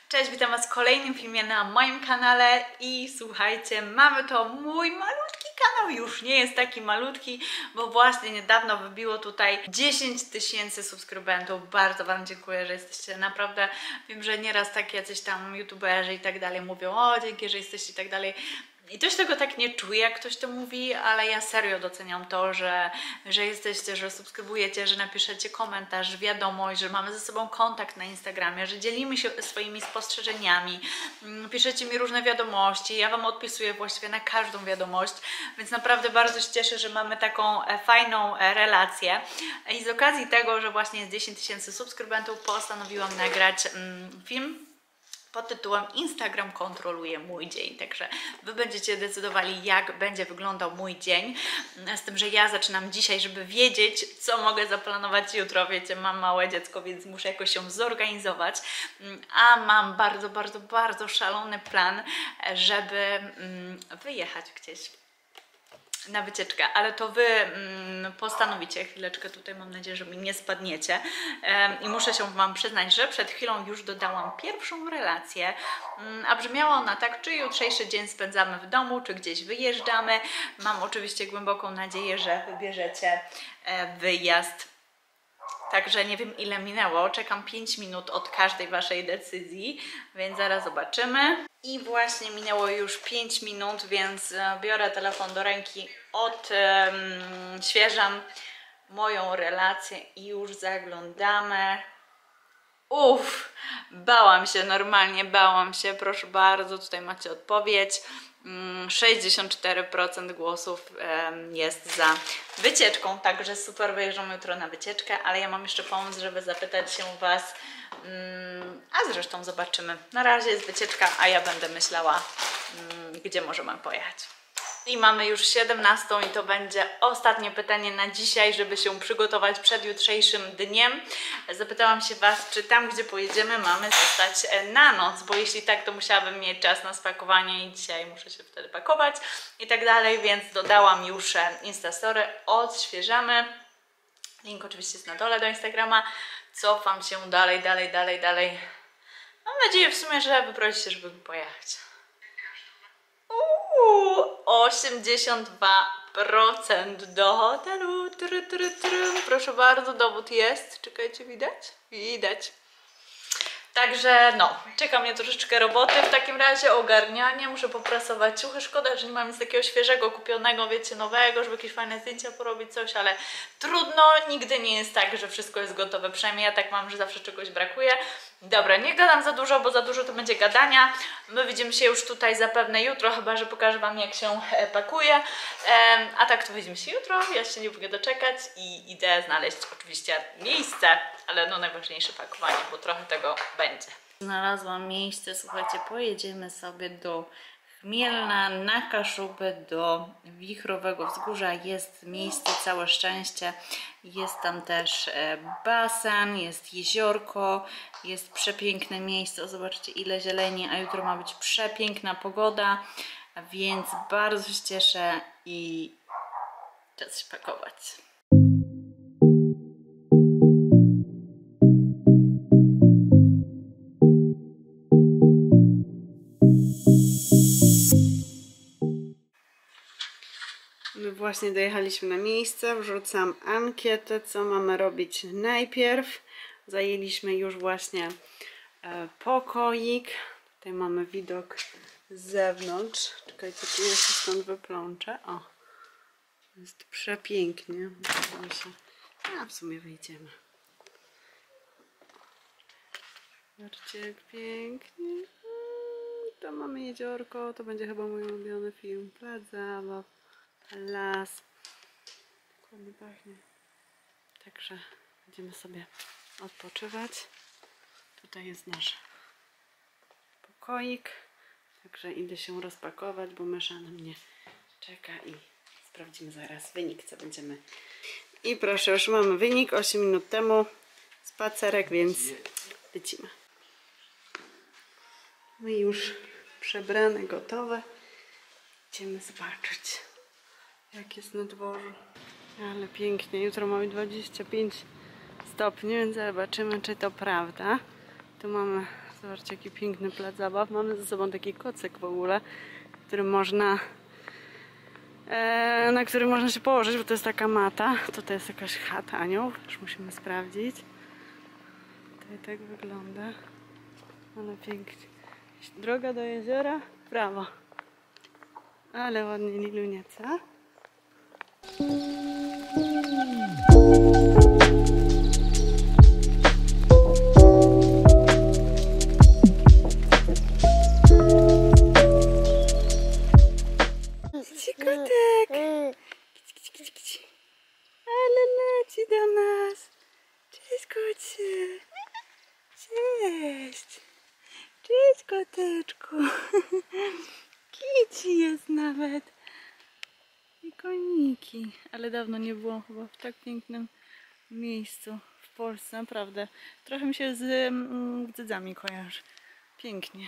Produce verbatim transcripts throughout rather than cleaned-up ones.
Cześć, witam Was w kolejnym filmie na moim kanale i słuchajcie, mamy to mój malutki kanał, już nie jest taki malutki, bo właśnie niedawno wybiło tutaj dziesięć tysięcy subskrybentów. Bardzo Wam dziękuję, że jesteście, naprawdę wiem, że nieraz tak jacyś tam youtuberzy i tak dalej mówią, o dzięki, że jesteście i tak dalej. I też tego tak nie czuję, jak ktoś to mówi, ale ja serio doceniam to, że, że jesteście, że subskrybujecie, że napiszecie komentarz, wiadomość, że mamy ze sobą kontakt na Instagramie, że dzielimy się swoimi spostrzeżeniami, piszecie mi różne wiadomości, ja Wam odpisuję właściwie na każdą wiadomość, więc naprawdę bardzo się cieszę, że mamy taką fajną relację. I z okazji tego, że właśnie jest dziesięć tysięcy subskrybentów, postanowiłam nagrać mm, film pod tytułem Instagram kontroluje mój dzień, także Wy będziecie decydowali, jak będzie wyglądał mój dzień, z tym, że ja zaczynam dzisiaj, żeby wiedzieć, co mogę zaplanować jutro. Wiecie, mam małe dziecko, więc muszę jakoś się zorganizować, a mam bardzo, bardzo, bardzo szalony plan, żeby wyjechać gdzieś na wycieczkę, ale to Wy mm, postanowicie. Chwileczkę tutaj, mam nadzieję, że mi nie spadniecie. Ym, I muszę się Wam przyznać, że przed chwilą już dodałam pierwszą relację, ym, a brzmiała ona tak, czy jutrzejszy dzień spędzamy w domu, czy gdzieś wyjeżdżamy. Mam oczywiście głęboką nadzieję, że wybierzecie e, wyjazd. Także nie wiem, ile minęło, czekam pięć minut od każdej Waszej decyzji, więc zaraz zobaczymy. I właśnie minęło już pięć minut, więc biorę telefon do ręki, odświeżam moją relację i już zaglądamy. Uff, bałam się, normalnie bałam się, proszę bardzo, tutaj macie odpowiedź. sześćdziesiąt cztery procent głosów jest za wycieczką, także super, wyjeżdżamy jutro na wycieczkę, ale ja mam jeszcze pomysł, żeby zapytać się Was, a zresztą zobaczymy. Na razie jest wycieczka, a ja będę myślała, gdzie możemy pojechać. I mamy już siedemnastą i to będzie ostatnie pytanie na dzisiaj, żeby się przygotować przed jutrzejszym dniem. Zapytałam się Was, czy tam, gdzie pojedziemy, mamy zostać na noc, bo jeśli tak, to musiałabym mieć czas na spakowanie i dzisiaj muszę się wtedy pakować i tak dalej, więc dodałam już Instastory, odświeżamy. Link oczywiście jest na dole do Instagrama. Cofam się dalej, dalej, dalej, dalej. Mam nadzieję w sumie, że wyprosi się, żeby pojechać. Uuu, osiemdziesiąt dwa procent do hotelu. Tru, tru, tru. Proszę bardzo, dowód jest. Czekajcie, widać? Widać. Także no, czeka mnie troszeczkę roboty w takim razie, ogarnianie, muszę poprasować ciuchy. Szkoda, że nie mam nic takiego świeżego, kupionego, wiecie, nowego, żeby jakieś fajne zdjęcia porobić, coś, ale trudno, nigdy nie jest tak, że wszystko jest gotowe, przynajmniej ja tak mam, że zawsze czegoś brakuje. Dobra, nie gadam za dużo, bo za dużo to będzie gadania. My widzimy się już tutaj zapewne jutro, chyba że pokażę Wam, jak się pakuje. A tak to widzimy się jutro, ja się nie mogę doczekać i idę znaleźć oczywiście miejsce, ale no najważniejsze pakowanie, bo trochę tego będzie. Znalazłam miejsce, słuchajcie, pojedziemy sobie do Chmielna, na Kaszuby, do Wichrowego Wzgórza. Jest miejsce, całe szczęście. Jest tam też basen, jest jeziorko, jest przepiękne miejsce. O, zobaczcie, ile zieleni, a jutro ma być przepiękna pogoda, więc bardzo się cieszę i czas się pakować. My właśnie dojechaliśmy na miejsce, wrzucam ankietę, co mamy robić najpierw. Zajęliśmy już właśnie e, pokoik. Tutaj mamy widok z zewnątrz. Czekajcie, tu jeszcze stąd wyplączę. O, jest przepięknie. Się... A w sumie wyjdziemy. Zobaczcie, jak pięknie. Tam mamy jeziorko, to będzie chyba mój ulubiony film. Plac zabaw. Las. Ładnie pachnie. Także będziemy sobie odpoczywać. Tutaj jest nasz pokoik. Także idę się rozpakować, bo mysza na mnie czeka i sprawdzimy zaraz wynik, co będziemy. I proszę, już mamy wynik osiem minut temu. Spacerek, więc lecimy. My już przebrane, gotowe. Idziemy zobaczyć, jak jest na dworzu. Ale pięknie. Jutro mamy dwadzieścia pięć stopni, więc zobaczymy, czy to prawda. Tu mamy Zobaczcie, jaki piękny plac zabaw. Mamy ze sobą taki kocyk w ogóle, który można, e, na którym można się położyć, bo to jest taka mata. Tutaj jest jakaś chata anioł, już musimy sprawdzić. Tutaj tak wygląda. Ale pięknie. Droga do jeziora, prawo. Ale ładnie Lilunia, co? Kotek! Ale leci do nas! Cześć, kocie! Cześć! Cześć, koteczku! Kici jest nawet! I koniki. Ale dawno nie było chyba w tak pięknym miejscu w Polsce, naprawdę. Trochę mi się z mm, dzydzami kojarzy. Pięknie.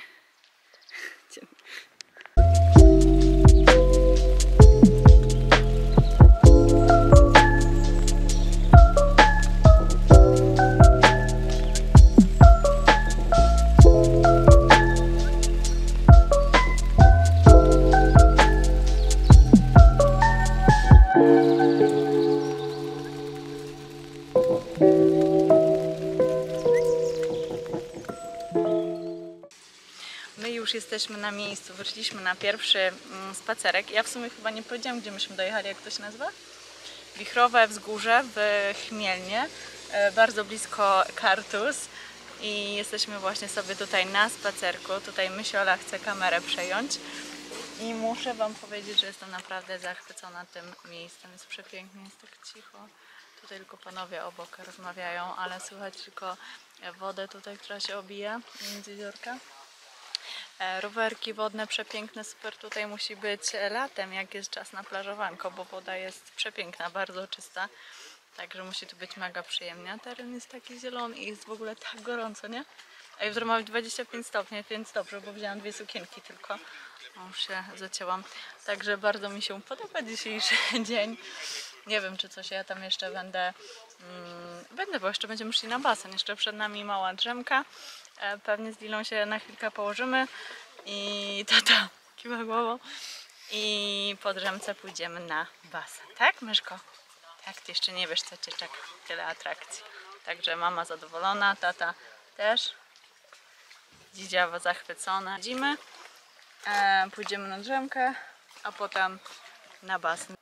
My już jesteśmy na miejscu, wyszliśmy na pierwszy spacerek. Ja w sumie chyba nie powiedziałam, gdzie myśmy dojechali, jak to się nazywa? Wichrowe Wzgórze w Chmielnie, bardzo blisko Kartus. I jesteśmy właśnie sobie tutaj na spacerku. Tutaj Mysiola chce kamerę przejąć. I muszę wam powiedzieć, że jestem naprawdę zachwycona tym miejscem. Jest przepięknie, jest tak cicho. Tutaj tylko panowie obok rozmawiają, ale słychać tylko wodę tutaj, która się obija między jeziorka. Rowerki wodne przepiękne, super tutaj musi być latem, jak jest czas na plażowanko, bo woda jest przepiękna, bardzo czysta. Także musi tu być mega przyjemnie. Teren jest taki zielony i jest w ogóle tak gorąco, nie? A jutro ma być dwadzieścia pięć stopni, więc dobrze, bo wzięłam dwie sukienki tylko. O, już się zacięłam. Także bardzo mi się podoba dzisiejszy dzień. Nie wiem, czy coś ja tam jeszcze będę... Mm, będę, bo jeszcze będziemy szli na basen. Jeszcze przed nami mała drzemka. E, pewnie z Lilą się na chwilkę położymy. I tata kiwa głową. I po drzemce pójdziemy na basen. Tak, myszko? Tak, ty jeszcze nie wiesz, co cię czeka. Tyle atrakcji. Także mama zadowolona, tata też. Dzidziawa zachwycona. Idziemy, e, pójdziemy na drzemkę, a potem na basen.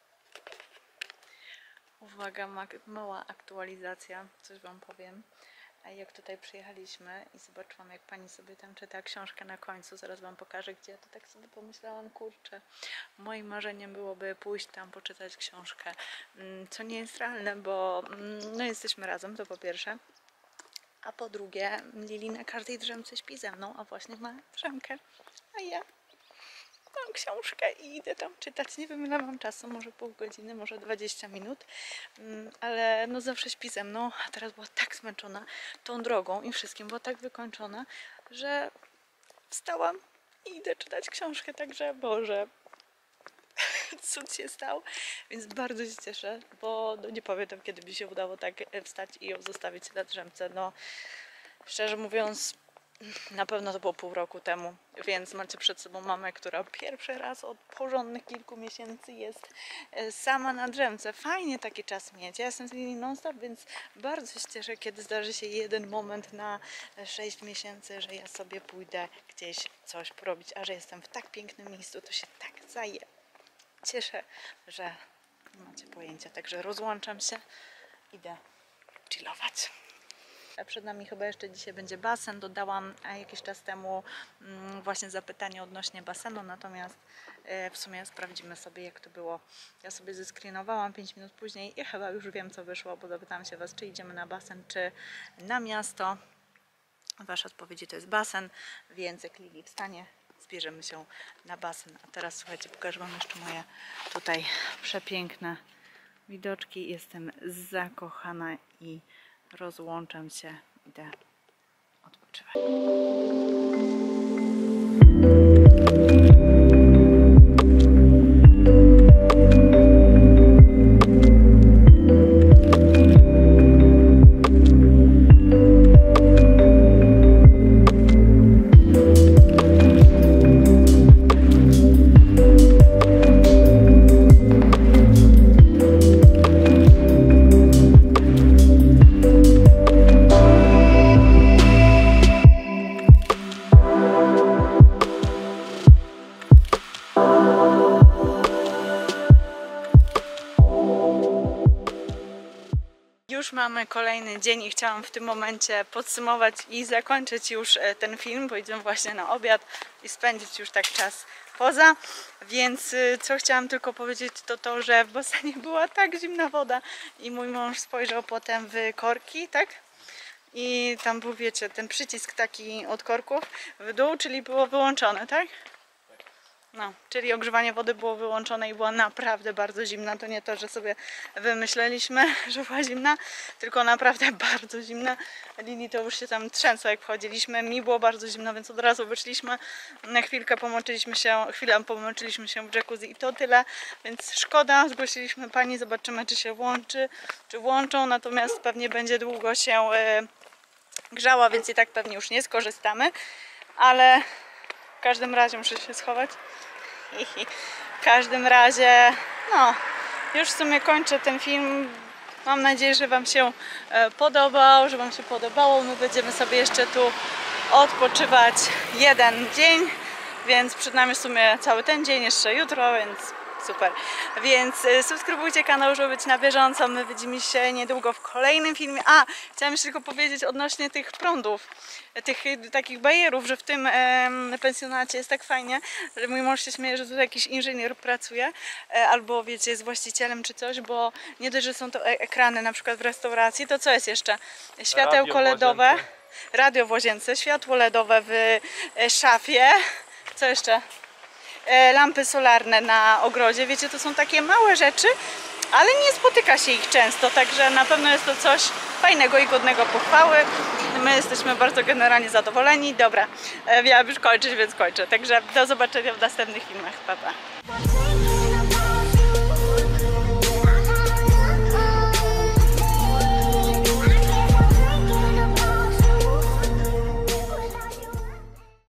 Uwaga, mała aktualizacja, coś wam powiem. Jak tutaj przyjechaliśmy i zobaczyłam, jak pani sobie tam czyta książkę na końcu, zaraz wam pokażę gdzie, to tak sobie pomyślałam, kurczę, moim marzeniem byłoby pójść tam, poczytać książkę, co nie jest realne, bo no jesteśmy razem, to po pierwsze, a po drugie Lili na każdej drzemce śpi ze mną, a właśnie ma drzemkę, a ja mam książkę i idę tam czytać. Nie wiem, ile mam czasu, może pół godziny, może dwadzieścia minut, ale no zawsze śpi ze mną, a teraz była tak zmęczona tą drogą i wszystkim, była tak wykończona, że wstałam i idę czytać książkę, także Boże, cud się stał, więc bardzo się cieszę, bo no nie pamiętam, kiedy by się udało tak wstać i ją zostawić na drzemce. No, szczerze mówiąc, na pewno to było pół roku temu, więc macie przed sobą mamę, która pierwszy raz od porządnych kilku miesięcy jest sama na drzemce. Fajnie taki czas mieć. Ja jestem z Lili non-stop, więc bardzo się cieszę, kiedy zdarzy się jeden moment na sześć miesięcy, że ja sobie pójdę gdzieś coś porobić, a że jestem w tak pięknym miejscu, to się tak zaje. Cieszę, że nie macie pojęcia, także rozłączam się, idę chillować. Przed nami chyba jeszcze dzisiaj będzie basen. Dodałam jakiś czas temu właśnie zapytanie odnośnie basenu, natomiast w sumie sprawdzimy sobie, jak to było. Ja sobie zescreenowałam pięć minut później i chyba już wiem, co wyszło, bo zapytałam się was, czy idziemy na basen, czy na miasto. Wasze odpowiedzi to jest basen, więc jak Lili wstanie, zbierzemy się na basen. A teraz słuchajcie, pokażę wam jeszcze moje tutaj przepiękne widoczki. Jestem zakochana i rozłączam się, idę odpoczywać. już mamy kolejny dzień i chciałam w tym momencie podsumować i zakończyć już ten film, bo idziemy właśnie na obiad i spędzić już tak czas poza, więc co chciałam tylko powiedzieć to to, że w basenie była tak zimna woda i mój mąż spojrzał potem w korki, tak? I tam był, wiecie, ten przycisk taki od korków w dół, czyli było wyłączone, tak? No, czyli ogrzewanie wody było wyłączone i była naprawdę bardzo zimna. To nie to, że sobie wymyśleliśmy, że była zimna, tylko naprawdę bardzo zimna. Lili to już się tam trzęsła, jak wchodziliśmy. Mi było bardzo zimno, więc od razu wyszliśmy. Na chwilkę pomoczyliśmy się, chwilę pomoczyliśmy się w jacuzzi i to tyle. Więc szkoda, zgłosiliśmy pani, zobaczymy, czy się włączy, czy włączą. Natomiast pewnie będzie długo się yy, grzała, więc i tak pewnie już nie skorzystamy. Ale w każdym razie muszę się schować. W każdym razie, no, już w sumie kończę ten film. Mam nadzieję, że Wam się podobał, że Wam się podobało. My będziemy sobie jeszcze tu odpoczywać jeden dzień, więc przed nami w sumie cały ten dzień, jeszcze jutro, więc super. Więc subskrybujcie kanał, żeby być na bieżąco. My widzimy się niedługo w kolejnym filmie. A, chciałam jeszcze tylko powiedzieć odnośnie tych prądów, tych takich bajerów, że w tym e, pensjonacie jest tak fajnie, że mój mąż się śmieje, że tutaj jakiś inżynier pracuje, e, albo wiecie, jest właścicielem czy coś, bo nie dość, że są to e ekrany na przykład w restauracji, to co jest jeszcze? Światełko ledowe, radio w łazience, światło ledowe w e, szafie, co jeszcze? Lampy solarne na ogrodzie, wiecie, to są takie małe rzeczy, ale nie spotyka się ich często, także na pewno jest to coś fajnego i godnego pochwały. My jesteśmy bardzo generalnie zadowoleni. Dobra, miałam już kończyć, więc kończę, także do zobaczenia w następnych filmach. Pa, pa.